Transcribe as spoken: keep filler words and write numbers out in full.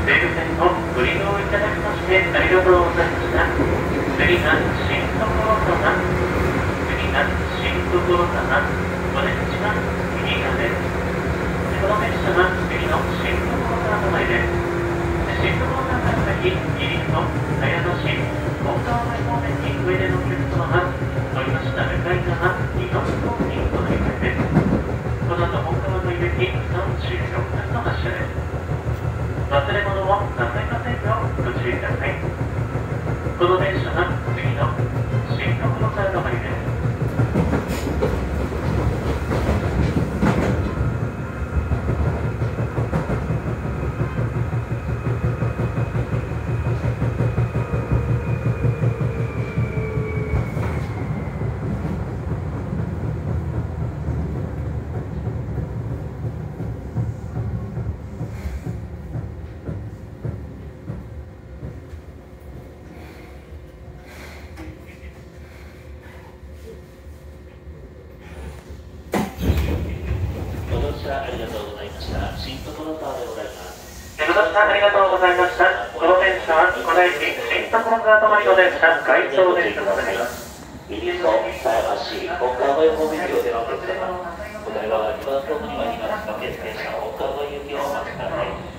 西武線をご利用いただきましてありがとうございました。次が新所沢、次が新所沢、お出口は右側です。この列車は次の新所沢止まりです。新所沢から先、入りの早野市、本川前方面においでのお客様は、乗りました向かい側、二の方にお乗り換えです。この後、本川の入り口さんじゅうよん分の発車です。忘れ物をなさいませんようご注意ください。この電車は次の新所沢止まりです。 ありがとうございました。新所沢でございます。 ご乗車ありがとうございました。この電車はこの駅新所沢止まりの電車、街頭電車となります。 入りの狭山市本川越方面にお出のお客様、お台場はにばんホームに参ります。各駅停車本川越行きをお待ちください。